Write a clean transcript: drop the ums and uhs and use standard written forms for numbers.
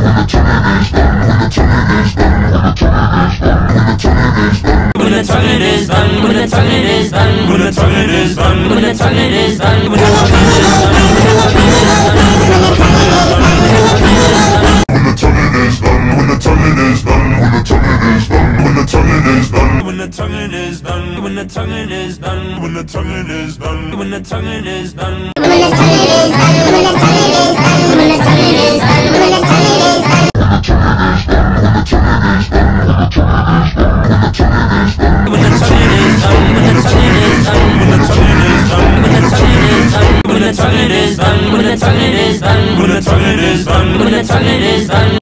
When the tonguing is done, when the tonguing is done, when the tonguing is done, when the tonguing is done, when the tonguing is done, when the tonguing is done, when the tonguing is done, when the tonguing is done, when the tonguing is done, when the tonguing is done, when the tonguing is done, when the tonguing is done, when the tonguing is done, when the tonguing is done, when the tonguing is done, when the tonguing is done, when the tonguing is done, when the tonguing is done. When the tonguing is done, when the tonguing is done, when the tonguing is done, when the tonguing is done, when the tonguing is done, when the tonguing is done, when the tonguing is done, when the tonguing is done.